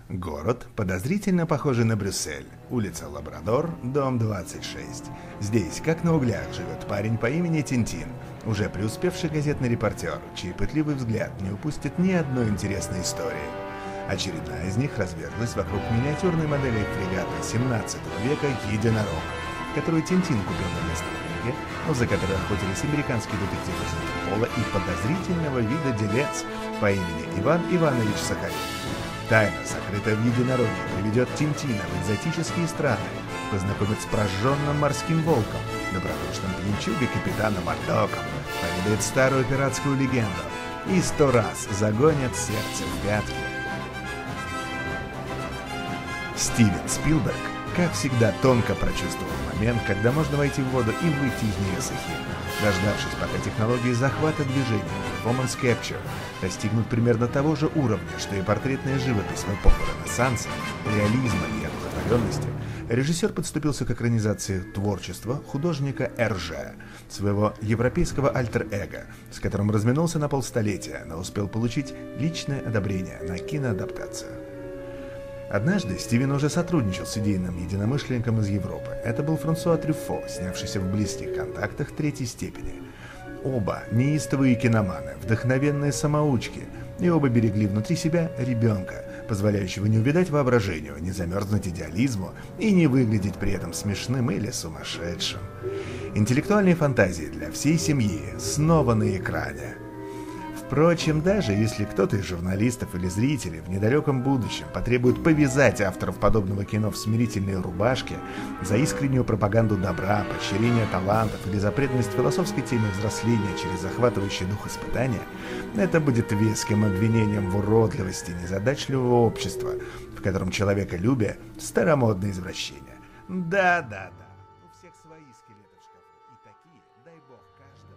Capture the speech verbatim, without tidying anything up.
Город, подозрительно похожий на Брюссель. Улица Лабрадор, дом двадцать шесть. Здесь, как на углях, живет парень по имени Тинтин, уже преуспевший газетный репортер, чей пытливый взгляд не упустит ни одной интересной истории. Очередная из них разверглась вокруг миниатюрной модели фрегата семнадцатого века «Единорог», которую Тинтин купил на местном рынке, но за которой охотились американский детектив из Интерпола и подозрительного вида делец по имени Иван Иванович Сахарин. Тайна, сокрытая в Единороге, приведет Тинтина в экзотические страны, познакомит с прожженным морским волком, добродушным пьянчугой капитаном Мордоком, поведает старую пиратскую легенду и сто раз загонит сердце в пятки. Стивен Спилберг, как всегда, тонко прочувствовал момент, когда можно войти в воду и выйти из нее сухим, дождавшись, пока технологии захвата движения Performance Capture достигнут примерно того же уровня, что и портретная живопись в эпоху Ренессанса, реализма и одухотворенности. Режиссер подступился к экранизации творчества художника Эрже, своего европейского альтер-эго, с которым разминулся на полстолетия, но успел получить личное одобрение на киноадаптацию. Однажды Стивен уже сотрудничал с идейным единомышленником из Европы. Это был Франсуа Трюффо, снявшийся в «Близких контактах» третьей степени. Оба неистовые киноманы, вдохновенные самоучки, и оба берегли внутри себя ребенка, позволяющего не увядать воображению, не замерзнуть идеализму и не выглядеть при этом смешным или сумасшедшим. Интеллектуальные фантазии для всей семьи снова на экране. Впрочем, даже если кто-то из журналистов или зрителей в недалеком будущем потребует повязать авторов подобного кино в смирительные рубашки за искреннюю пропаганду добра, поощрение талантов или за преданность философской теме взросления через захватывающий дух испытания, это будет веским обвинением в уродливости незадачливого общества, в котором человеколюбие – старомодное извращение. Да-да-да, у всех свои скелеты в шкафу, и такие, дай бог, каждый.